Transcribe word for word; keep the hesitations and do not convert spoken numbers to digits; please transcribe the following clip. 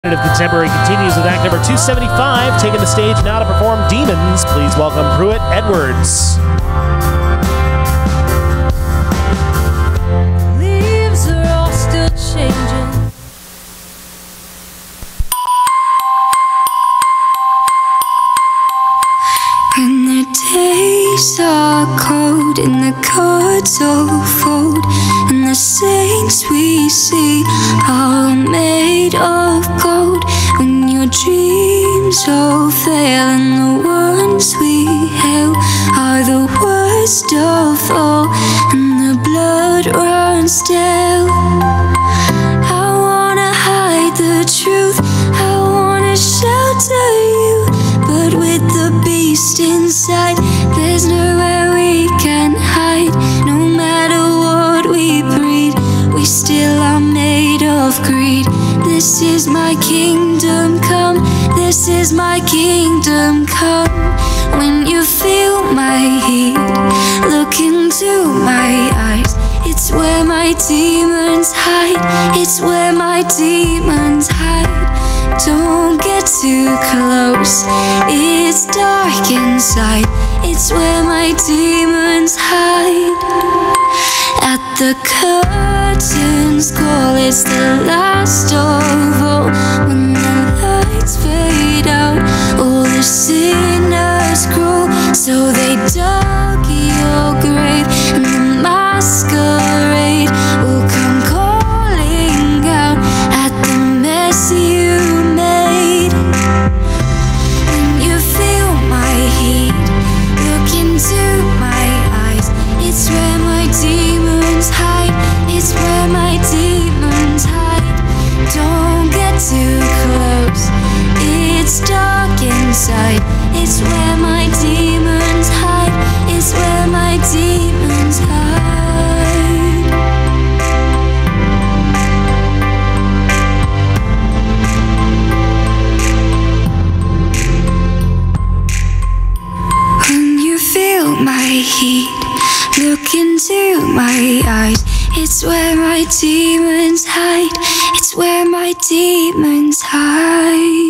Of Contemporary continues with act number two seventy-five, taking the stage now to perform Demons. Please welcome Pruett Edwards. Leaves are all still changing. When the days are cold and the cards all fold, and the saints we see are made of gold, when your dreams all fail and the ones we hail are the worst of all, and the blood runs stale. I wanna hide the truth, I wanna shelter you, but with the beast inside, there's nowhere we can hide. No matter what we breed, we still are made of greed. This is my kingdom come, this is my kingdom come. When you feel my heat, look into my eyes. It's where my demons hide, it's where my demons hide. Don't get too close, it's dark inside. It's where my demons hide. At the curtains call, it's the last of all. When the lights fade out, all the sinners grow. So they dug your grave, and the masquerade will come calling out at the mess you made. When you feel my heat, look into my eyes. It's where my demons hide, it's where my demons hide. Don't get too close, it's dark inside. It's where my demons hide, it's where my demons hide. When you feel my heat, look into my eyes. It's where my demons hide, it's where my demons hide.